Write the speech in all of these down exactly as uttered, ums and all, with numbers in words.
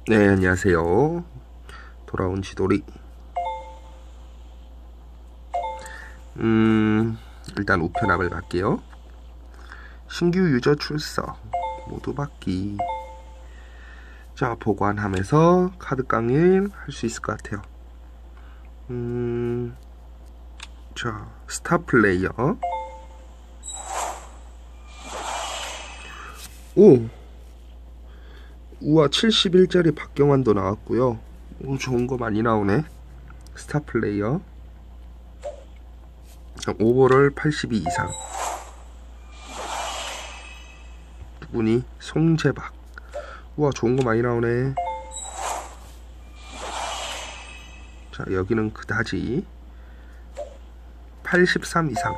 네, 안녕하세요. 돌아온 지돌이. 음, 일단 우편함을 갈게요. 신규 유저 출석. 모두 받기. 자, 보관함에서 카드 강일 할 수 있을 것 같아요. 음, 자, 스타 플레이어. 오! 우와, 칠십 일짜리 박경환도 나왔고요. 오, 좋은 거 많이 나오네. 스타 플레이어. 오버롤 팔십이 이상. 누구니? 송재박. 우와, 좋은 거 많이 나오네. 자, 여기는 그다지. 팔십삼 이상.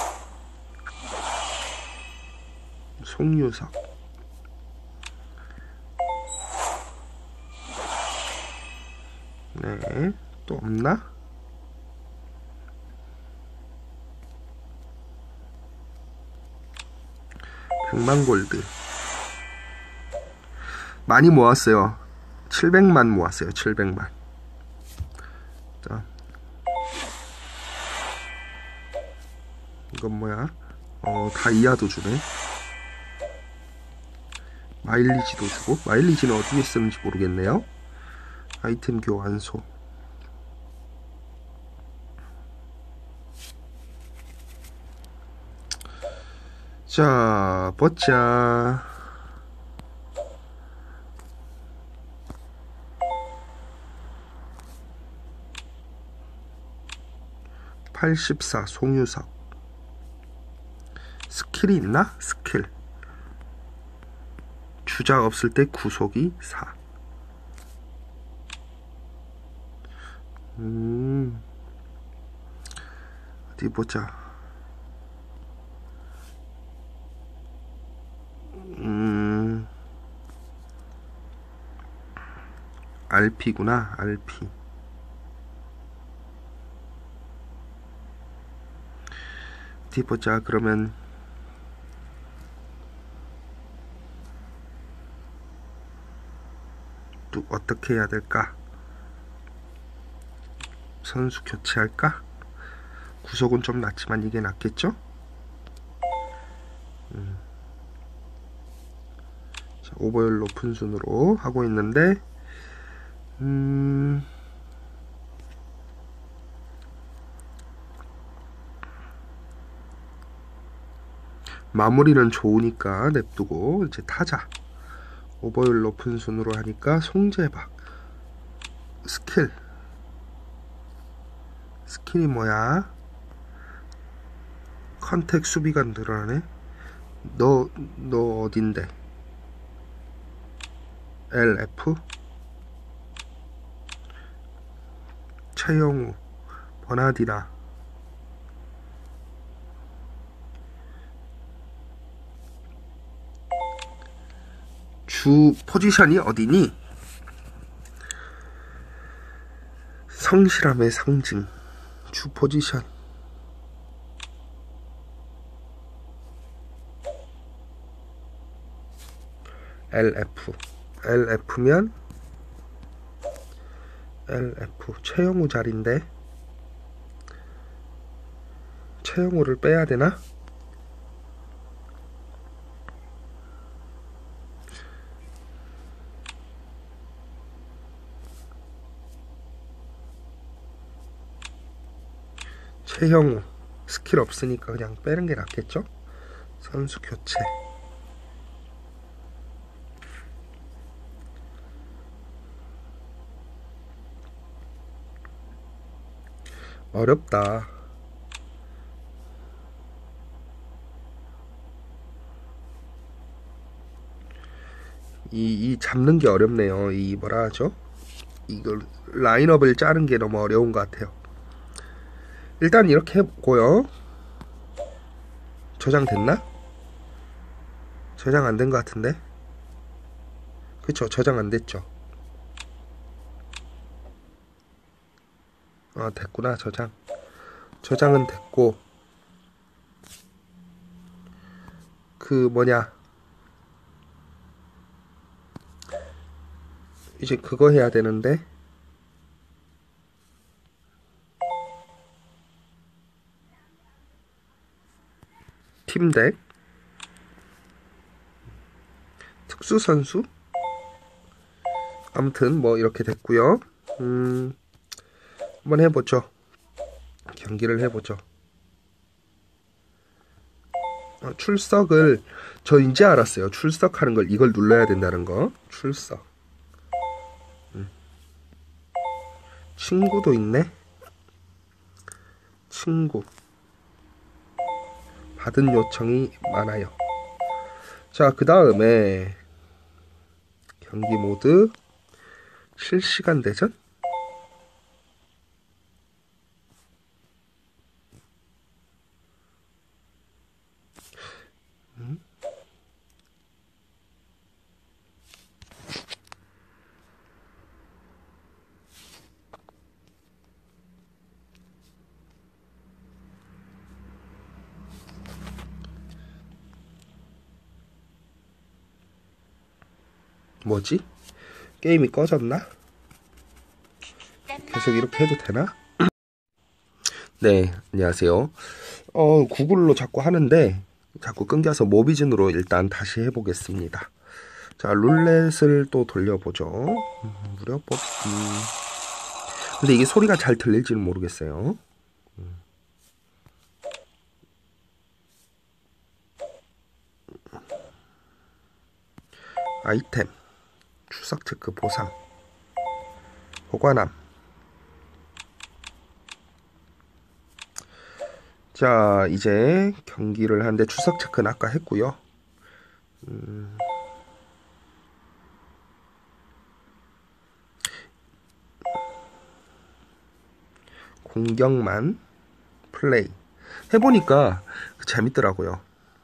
송유석. 네, 또 없나? 백만 골드. 많이 모았어요. 칠백만 모았어요. 칠백만. 자, 이건 뭐야? 어, 다이아도 주네. 마일리지도 주고. 마일리지는 어디에 쓰는지 모르겠네요. 아이템 교환소. 자, 보자. 팔십사 송유석. 스킬이 있나? 스킬. 주작 없을 때 구속이 사. 음, 어디 보자. 음, 알피구나. 알피. 어디 보자. 그러면 또 어떻게 해야 될까? 선수 교체할까? 구속은 좀 낮지만 이게 낫겠죠? 음. 자, 오버율 높은 순으로 하고 있는데 음... 마무리는 좋으니까 냅두고 이제 타자. 오버율 높은 순으로 하니까 송재박. 스킬. 스킬이 뭐야? 컨택 수비가 늘어나네. 너, 너 어딘데? 엘에프? 최영우, 버나디나. 주 포지션이 어디니? 성실함의 상징. 주 포지션. 엘에프. 엘에프면 엘에프 최영우 자리인데 최영우를 빼야 되나? 최형우 스킬 없으니까 그냥 빼는 게 낫겠죠? 선수 교체. 어렵다. 이, 이 잡는 게 어렵네요. 이 뭐라 하죠? 이걸 라인업을 짜는 게 너무 어려운 것 같아요. 일단 이렇게 해보고요. 저장 됐나? 저장 안 된 것 같은데? 그쵸, 저장 안 됐죠. 아, 됐구나. 저장. 저장은 됐고 그 뭐냐 이제 그거 해야 되는데. 팀덱. 특수선수. 아무튼 뭐 이렇게 됐고요. 음, 한번 해보죠. 경기를 해보죠. 어, 출석을 저 이제 알았어요. 출석하는 걸 이걸 눌러야 된다는 거. 출석. 음. 친구도 있네. 친구. 받은 요청이 많아요. 자, 그 다음에 경기 모드 실시간 대전. 음? 뭐지? 게임이 꺼졌나? 계속 이렇게 해도 되나? 네, 안녕하세요. 어, 구글로 자꾸 하는데 자꾸 끊겨서 모비즌으로 일단 다시 해보겠습니다. 자, 룰렛을 또 돌려보죠. 음, 무료 뽑기. 근데 이게 소리가 잘 들릴지는 모르겠어요. 음. 아이템. 추석 체크 보상. 보관함. 자, 이제 경기를 하는데 추석 체크는 아까 했고요. 음. 공격만 플레이 해보니까 재밌더라고요.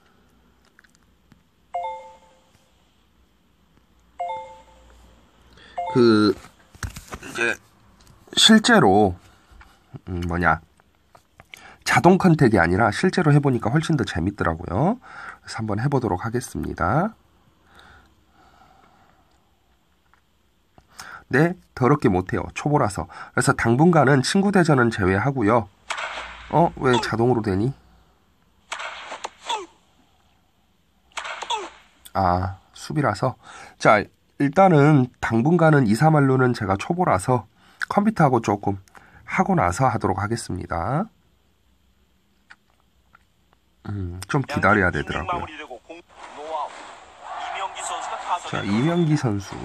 그 이제 실제로 음 뭐냐 자동 컨택이 아니라 실제로 해보니까 훨씬 더 재밌더라고요. 그래서 한번 해보도록 하겠습니다. 네, 더럽게 못해요. 초보라서. 그래서 당분간은 친구 대전은 제외하고요. 어? 왜 자동으로 되니? 아, 수비라서. 자, 일단은 당분간은 이사말로는 제가 초보라서 컴퓨터하고 조금 하고 나서 하도록 하겠습니다. 음, 좀 기다려야 되더라고요. 자, 이명기 선수.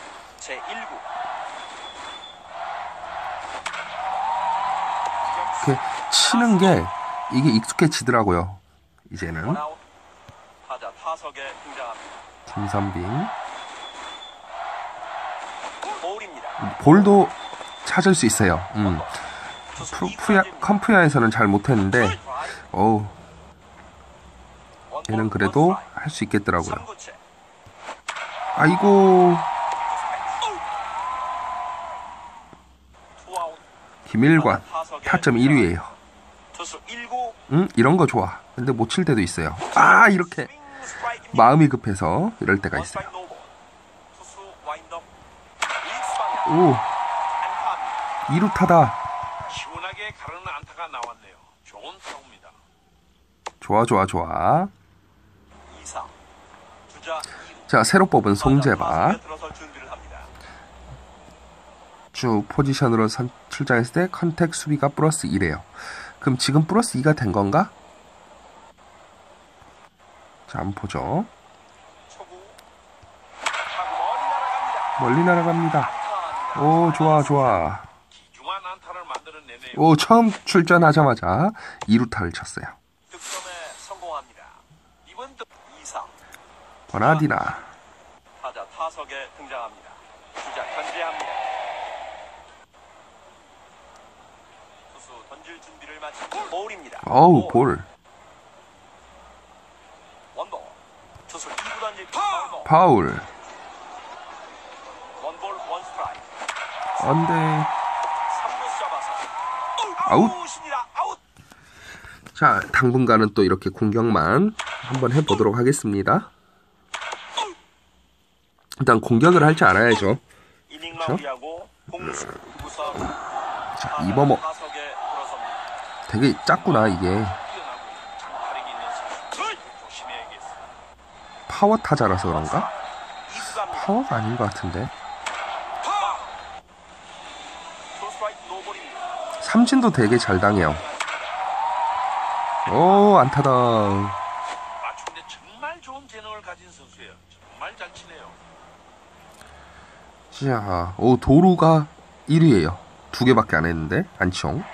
이렇게 치는 게 이게 익숙해지더라고요. 이제는. 김선빈. 볼도 찾을 수 있어요. 음. 프로프야, 컴프야에서는 잘 못했는데, 어우, 얘는 그래도 할 수 있겠더라고요. 아이고. 김일관, 타점 일 위에요. 응? 이런 거 좋아. 근데 못 칠 때도 있어요. 아, 이렇게. 마음이 급해서 이럴 때가 있어요. 오, 이 루 타다. 좋아, 좋아, 좋아. 자, 새로 뽑은 송재박. 주 포지션으로 선, 출장했을 때 컨택 수비가 플러스 이래요. 그럼 지금 플러스 이가 된 건가? 자, 한번 보죠. 멀리 날아갑니다. 오, 좋아, 좋아. 오, 처음 출전하자마자 이 루타를 쳤어요. 버나디나. 타자 타석에 등장합니다. 주자 견제합니다. 투수 던질 준비를 마치고 볼입니다. 어우, 볼. 원볼. 투수 이 구 던질 파울. 파울. 원볼 원 스트라이크. 안돼. 삼 루 잡아서 아웃. 아웃. 자, 당분간은 또 이렇게 공격만 한번 해보도록 하겠습니다. 일단 공격을 할 줄 알아야죠. 이닝 그렇죠? 마무리하고 공수 무사 자, 이범호. 타석에 들어섭니다. 되게 작구나 이게. 뛰어나고 장타력이 있는 선수. 조심해야겠어. 파워 타자라서 그런가? 이구 갑니다. 파워가 아닌 것 같은데. 투 스트라이크 노볼입니다. 삼진도 되게 잘 당해요. 오, 안타다. 맞추는데 정말 좋은 재능을 가진 선수예요. 정말 잘 치네요. 자, 오, 도루가 일 위예요. 두 개밖에 안 했는데, 안치홍.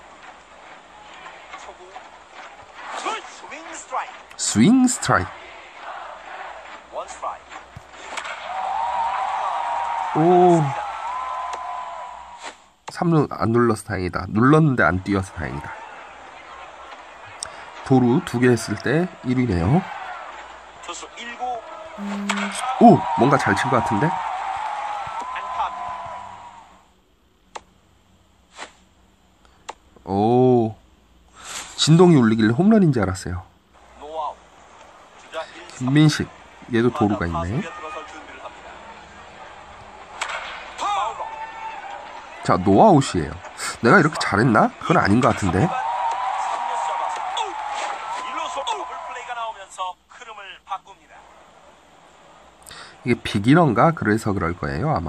초구 스윙 스트라이크 스윙 스트라이크. 원 스트라이크. 오, 삼 루 안 눌러서 다행이다. 눌렀는데 안 뛰어서 다행이다. 도루 두 개 했을 때 일 위네요. 투수 일 구 오, 뭔가 잘 친 것 같은데? 안타입니다. 오, 진동이 울리길래 홈런인 줄 알았어요. 노아웃. 주자 일, 삼. 김민식, 얘도 도루가 있네. 타석에 들어설 준비를 합니다. 파울로. 자, 노아웃이에요. 내가 이렇게 잘했나? 그건 아닌 것 같은데. 삼 루 잡아서 일 루수 더블 플레이가 나오면서 흐름을 바꿉니다. 이게 비기너인가? 그래서 그럴 거예요, 아마.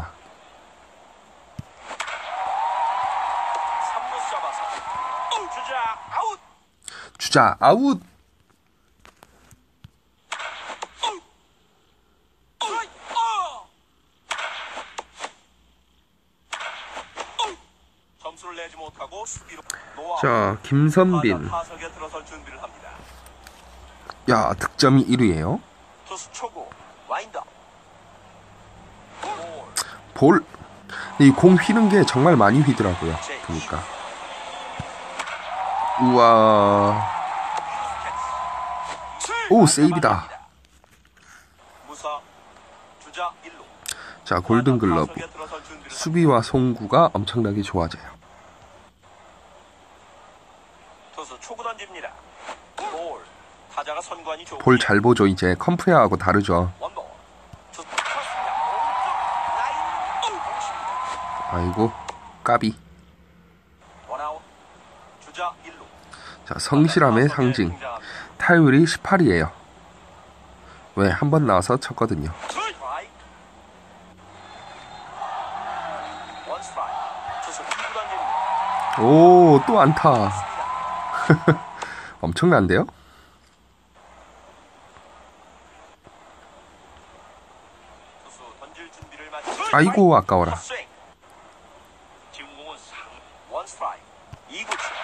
삼 루 잡아서 주자 아웃. 주자, 아웃! 점수를 내지 못하고 수비로 노아웃. 자, 김선빈. 타석에 들어설 준비를 합니다. 야, 득점이 일 위예요. 투수 초구 와인더. 볼. 이 공 휘는 게 정말 많이 휘더라고요. 보니까. 우와. 오, 세이브다. 무사 주자 일 루. 자, 골든글러브. 타석에 들어설 준비를 수비와 송구가 엄청나게 좋아져요. 투수 초구 던집니다. 볼. 타자가 선관이 좋고 볼 잘 보죠. 이제 컴프레하고 다르죠. 원볼. 투수 쳤습니다. 오른쪽 라인 공식입니다. 아이고, 까비. 원아웃. 주자 일 루. 자, 성실함의 상징. 타율이 십팔이에요. 왜? 한 번 나와서 쳤거든요. 스트라이크. 원 스트라이크. 투수 이 구 던집니다. 오, 또 안타. 맞습니다. 엄청난데요? 투수 던질 준비를 마치 아이고, 아까워라. 헛스윙. 지금 공은 상 원 스트라이크. 이 구 치.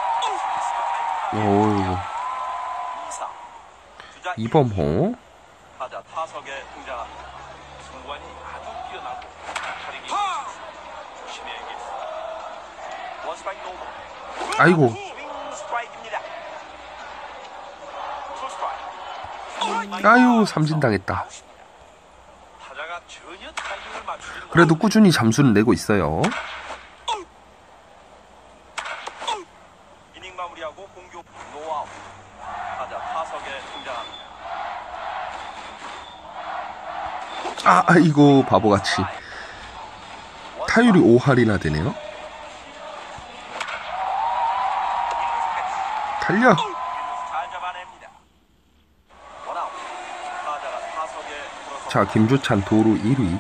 오, 이 사. 주자 이범호. 타자 타석에 등장합니다. 승관이 아주 뛰어나고 타력이 조심해야겠어. 원 스트라이크 노볼. 아이고. 스윙 스트라이크입니다. 투 스트라이크. 아유, 삼진 당했다. 아웃입니다. 타자가 전혀 타이밍을 맞추지 그래도 꾸준히 잠수는 내고 있어요. 이닝 마무리하고 공격 노아웃. 타자 타석에 등장합니다. 아, 아이고, 바보같이. 타율이 오 할이나 되네요. 달려. 일루수 잘 잡아냅니다. 원아웃. 타자가 타석에 들어서 자, 김주찬 도루 일 위.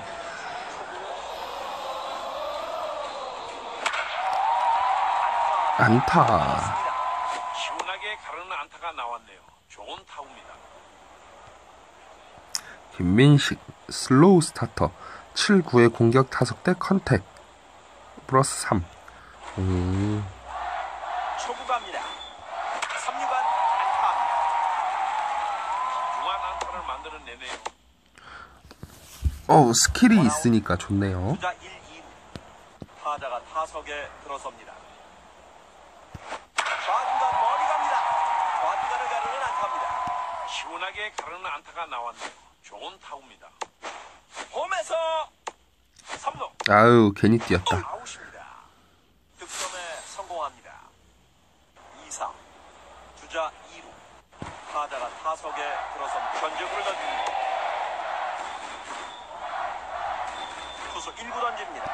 안타. 시원하게 가르는 안타가 나왔네요. 좋은 타구입니다. 김민식 슬로우 스타터. 칠, 구의 공격 타석 대 컨택. 플러스 삼. 음, 초구 갑니다. 삼 루간 안타입니다. 중한 안타를 만들어내네요. 어, 스킬이 있으니까 좋네요. 주자 일, 이 루. 타자가 타석에 들어섭니다. 좌중간 멀리 갑니다. 좌중간을 가르는 안타입니다. 시원하게 가르는 안타가 나왔네요. 좋은 타구입니다. 홈에서 삼 루. 아유, 괜히 뛰었다. 아웃입니다. 득점에 성공합니다. 이 사. 주자 이 루. 타자가 타석에 들어선 견적을 던집니다. 투수 일 구 던집니다.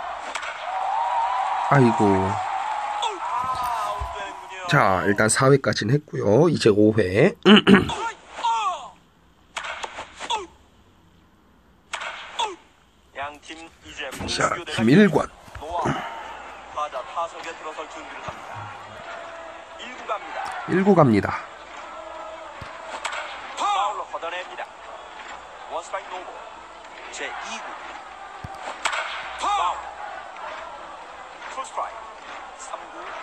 아이고. 아, 아웃되는군요. 자, 일단 사 회까지는 했고요. 이제 오 회. 양팀 이제 자, 공수교대가 김일관. 노아웃. 타자 타석에 들어설 준비를 합니다. 일 구 갑니다. 일 구 갑니다. 파울로 걷어냅니다. 원스트라이크 노볼. 제이 구 파울. 투 스트라이크. 삼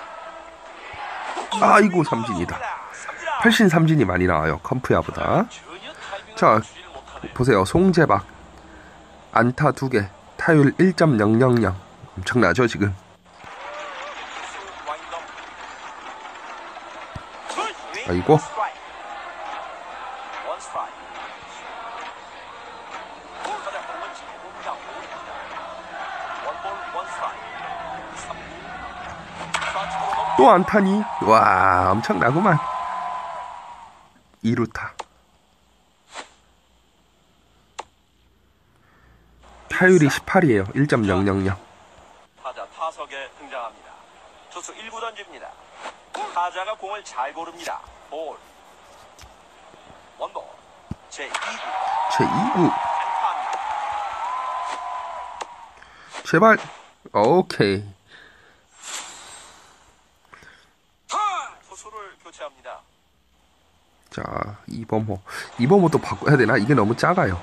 구 아이고, 삼진이다. 훨씬 삼진이 많이 나와요. 컴프야보다. 자, 보세요. 송재박. 안타 두 개. 타율 일 점 영영영. 엄청나죠, 지금? 아이고. 또 안타니? 와, 엄청나구만. 이 루타. 타율이 십팔이에요. 일 점 영영영. 타자 타석에 등장합니다. 투수 일 구 던집니다. 타자가 공을 잘 고릅니다. 볼. 원볼. 제이 구 제이 구. 안타입니다. 제발. 오케이. 투수를 교체합니다. 자, 이범호. 이범호도 바꿔야 되나? 이게 너무 작아요.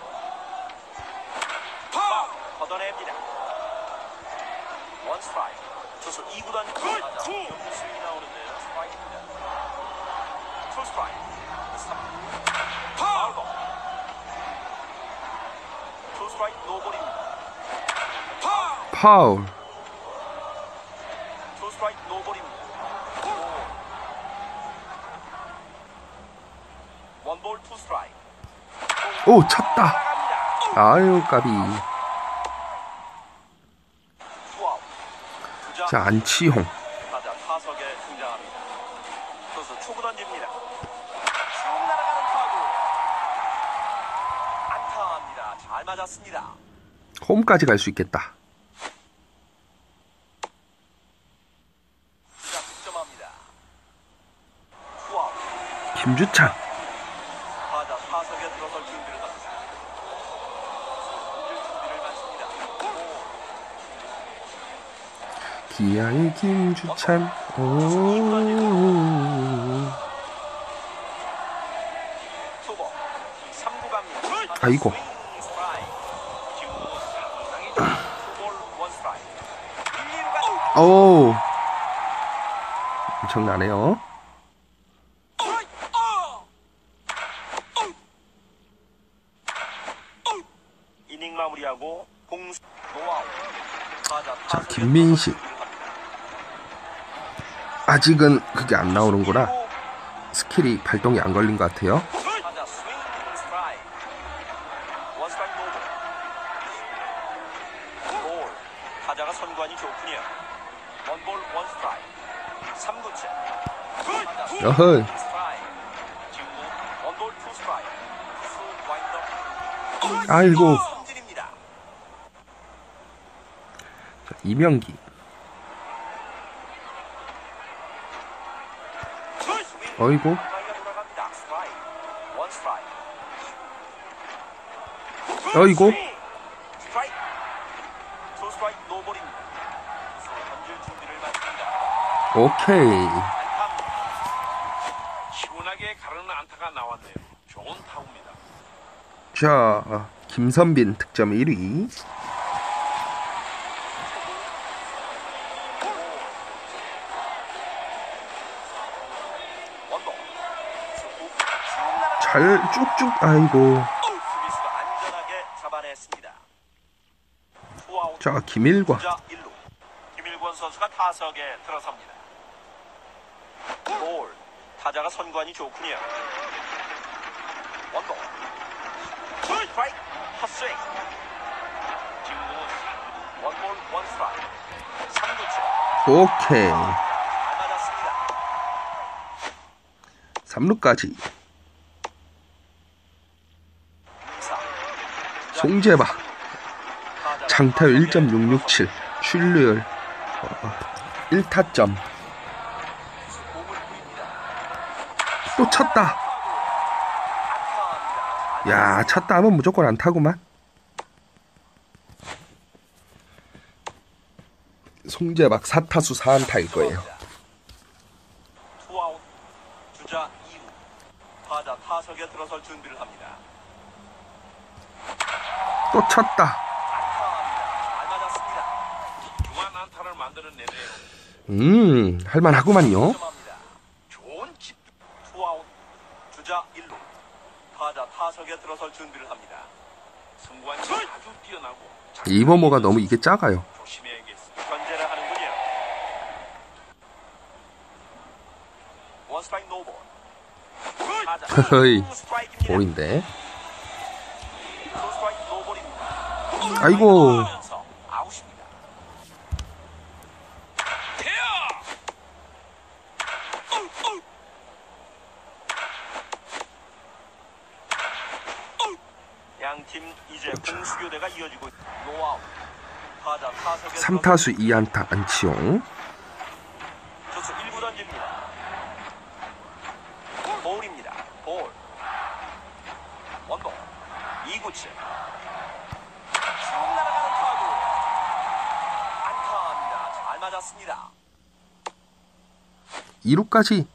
파울. 걷어냅니다. 원 스트라이크. 투수 이 구 던집니다. 타자 스윙이 나오는데요. 스트라이크입니다. 투 스트라이크. 삼 구 파울. 투 스트라이크 노볼입니다. 파울. 파울. 투 스트라이크 노볼입니다. 원볼 투 스트라이크. 오, 쳤다. 아유, 까비. 투아웃. 주자 자, 안치홍. 타자 타석에 등장합니다. 투수 초구 던집니다. 쭉 날아가는 타구. 안타입니다. 잘 맞았습니다. 홈까지 갈 수 있겠다. 주자 득점합니다. 투아웃. 김주찬. 타자 타석에 들어설 준비를 합니다. 던질 준비를 마칩니다. 기아의 김주찬. 오. 투볼. 삼 구 갑니다. 아이고. 스윙 스트라이크. 지금 상당히 좋은 투볼 원 스트라이크. 일, 이 루가 오. 엄청나네요. 이닝 마무리하고 공수 노아웃. 타자 자, 타석에 김민식. 들어설 준비를 합니다. 아직은 그게 안 나오는구나. 스킬이 발동이 안 걸린 것 같아요. 타자 스윙 스트라이크. 원 스트라이크 노볼. 볼. 타자가 선관이 좋군요. 원볼 원 스트라이크. 삼 구째. 타자 스윙 어허. 스트라이크. 지금 원볼 투 스트라이크. 투수 와인더. 아이고. 삼진입니다. 자, 이명기. 어이구. 가이가 돌아갑니다. 스트라이크. 원 스트라이크. 어이구. 스트라이크. 투 스트라이크 노볼입니다. 투수 던질 준비를 마칩니다. 오케이. 안타입니다. 시원하게 가르는 안타가 나왔네요. 좋은 타구입니다. 자, 김선빈 득점 일 위. 원볼. 잘 쭉쭉. 아이고. 수비수가 안전하게 잡아냈습니다. 투아웃. 자, 김일관. 주자 일 루. 김일권 선수가 타석에 들어섭니다. 볼. 타자가 선관이 좋군요. 원볼. 스트라이크. 헛스윙. 지금 원볼 원 스트라이크. 삼 구째. 오케이. 잘 맞았습니다. 삼 루까지. 사. 송재박. 장타율 일 점 육육칠, 출루율 어, 일 타점. 또 쳤다. 야, 쳤다 하면 무조건 안타구만. 송재박 사 타수 사 안타일 거예요. 투아웃. 주자 이 루. 타자 타석에 들어설 준비를 합니다. 또 쳤다. 잘 맞았습니다. 중한 안타를 만들어내네요. 음, 할만하구만요. 좋은 집. 투아웃. 주자 일 루. 타자 타석에 들어설 준비를 합니다. 승관이 아주 뛰어나고 이범호가 너무 이게 작아요. 조심해야겠습니다. 견제를 하는군요. 원 스트라이크 노볼. 타자 허허이, 스트라이크입니다. 볼인데. 투 스트라이크 노볼입니다. 아이고, 아웃입니다. 양팀 이제 공수교대가 이어지고 노아웃. 타자 타석에 삼 타수 이 안타 안치용. 투수 일 구 던집니다. 볼입니다. 볼. 원볼. 이 구째. 쭉 날아가는 타구. 안타입니다. 잘 맞았습니다. 이 루까지.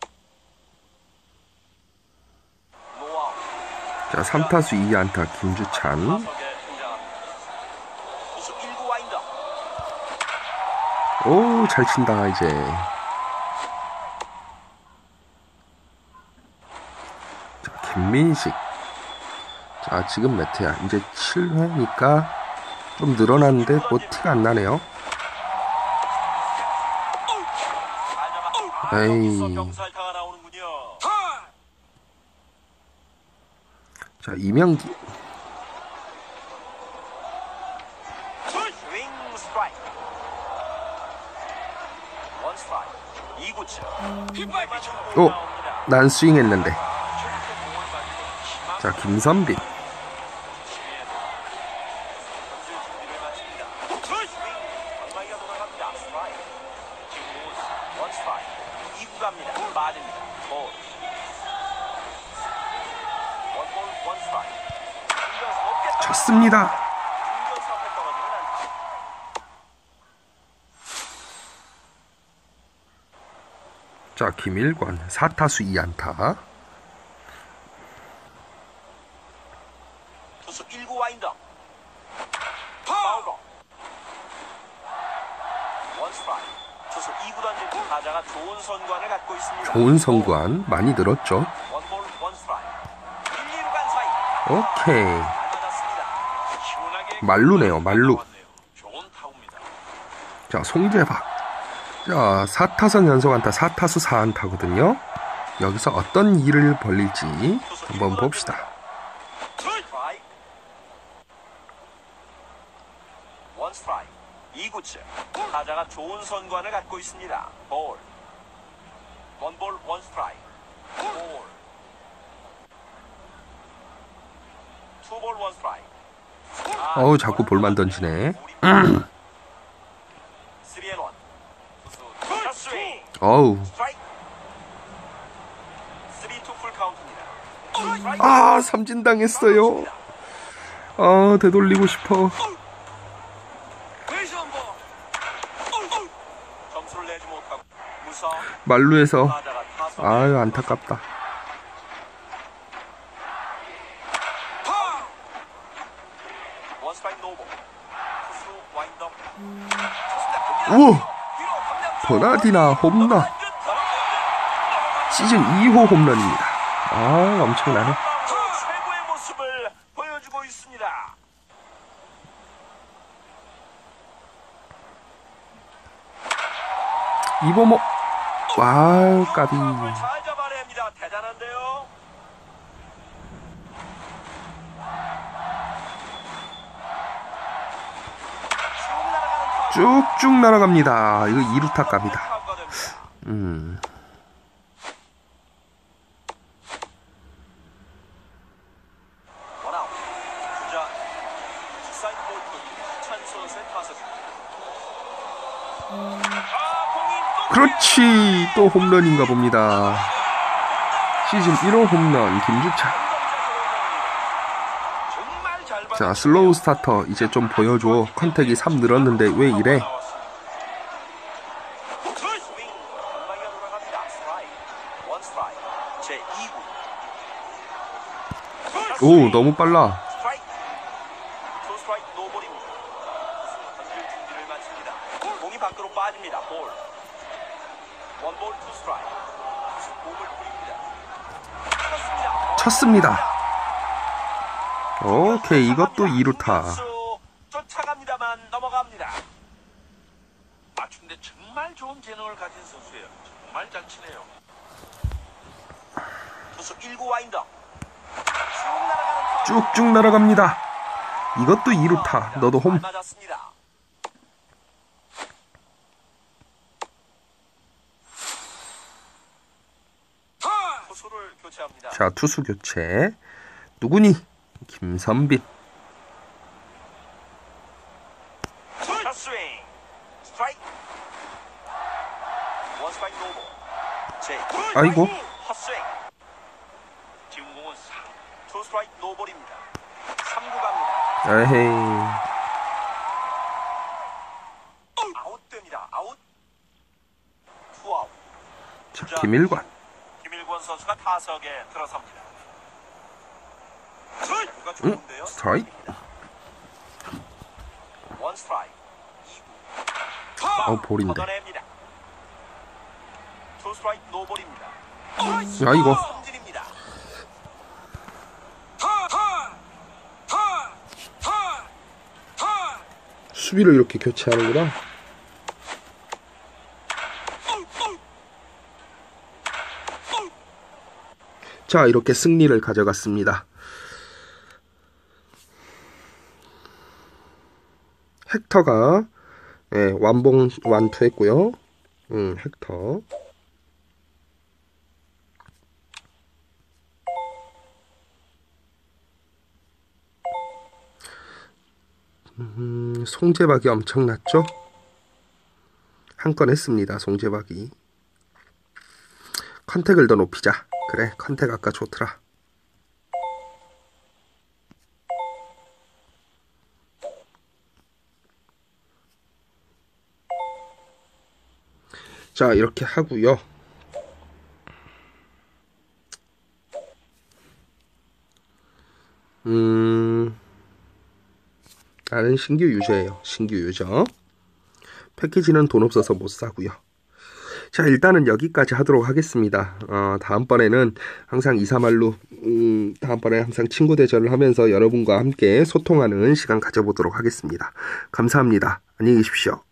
노아웃. 자, 삼 타수 이 안타 김주찬. 타석에 등장합니다. 투수 일 구 와인더. 오, 잘 친다 이제. 자, 김민식. 자, 지금 몇 회야? 이제 칠 회니까 좀 늘어났는데 뭐 티가 안 나네요. 에이. 병살타가 나오는군요. 자, 이명기. 스윙 스트라이크. 원 스트라이크. 이 구째. 오, 난 스윙했는데. 자, 김선빈. 쳤습니다. 자, 김일권 사 타수 이 안타. 투수 일 구 와인더. 파울로. 원 스트라이크. 투수 이 구 던진 타자가 좋은 선관을 갖고 있습니다. 좋은 선관 많이 늘었죠. 원볼 원 스트라이크. 일, 이 루 간 사이. 오케이. 잘 맞았습니다. 시원하게 말루네요, 말루. 좋은 타구입니다. 자, 송재박. 자, 사 타석 연속 안타, 사 타수 사 안타거든요. 여기서 어떤 일을 벌릴지 한번 봅시다. 스트라이크. 원 스트라이크. 이 구째. 타자가 좋은 선관을 갖고 있습니다. 볼. 원볼 원 스트라이크. 볼. 투볼 원 스트라이크. 어우, 자꾸 볼만 던지네. 쓰리 앤 원. 스윙. 어우. 스트라이크. 쓰리 투 풀 카운트입니다. 아, 삼진 당했어요. 아, 되돌리고 싶어. 점수를 내지 못하고 무사. 말루에서. 타자가 타석에 아유, 안타깝다. 원 스트라이크 노볼. 투수 와인더. 우와, 버나디나 홈런. 시즌 이 호 홈런입니다. 아, 엄청나네. 최고의 모습을 보여주고 있습니다. 이범호. 와우, 까비. 잘 잡아냅니다. 대단한데요. 쭉쭉 날아갑니다. 이거 이 루타 값이다. 음. 선수의 타석입니다. 아, 공이 또 그렇지. 또 홈런인가 봅니다. 시즌 일 호 홈런 김주찬. 정말 잘 자, 슬로우 스타터 이제 좀 보여줘. 컨택이 삼 늘었는데 왜 이래? 스윙, 방망이가 돌아갑니다. 스트라이크, 원 스트라이크, 제이 구. 오, 너무 빨라. 스트라이크, 투 스트라이크 노볼입니다. 던질 준비를 마칩니다. 공이 밖으로 빠집니다. 볼, 원볼 투 스트라이크. 공을 뿌립니다. 쳤습니다. 쳤습니다. 오케이, 이것도 이 루타. 쫓아갑니다만 넘어갑니다. 맞춤대 정말 좋은 재능을 가진 선수예요. 정말 잘 치네요. 투수 일 구 와인더. 쭉 날아가는 쭉쭉 날아갑니다. 이것도 이 루타. 너도 홈. 맞았습니다. 투수를 교체합니다. 자, 투수 교체. 누구니? 김선빈. 첫 스윙. 스트라이크. 원 스트라이크 노볼. 제 아이고. 헛스윙. 지금 공은 사. 투 스트라이크 노볼입니다. 삼 구 갑니다. 에헤이. 아웃됩니다. 아웃. 투 아웃. 자, 김일관. 김일권 선수가 타석에 들어섭니다. 누가 응? 좋은데요? 스트라이크. 원 스트라이크. 이 구. 어, 볼인데. 걷어냅니다. 투 스트라이크 노볼입니다. 야, 이거. 삼진입니다. 수비를 이렇게 교체하는구나. 자, 이렇게 승리를 가져갔습니다. 헥터가 예, 완봉 완투했고요. 음, 헥터. 음, 송재박이 엄청났죠? 한 건 했습니다. 송재박이. 컨택을 더 높이자. 그래, 컨택 아까 좋더라. 자, 이렇게 하고요. 음, 나는 신규 유저예요. 신규 유저. 패키지는 돈 없어서 못 사고요. 자, 일단은 여기까지 하도록 하겠습니다. 어, 다음번에는 항상 이사말로 음, 다음번에 항상 친구 대전을 하면서 여러분과 함께 소통하는 시간 가져보도록 하겠습니다. 감사합니다. 안녕히 계십시오.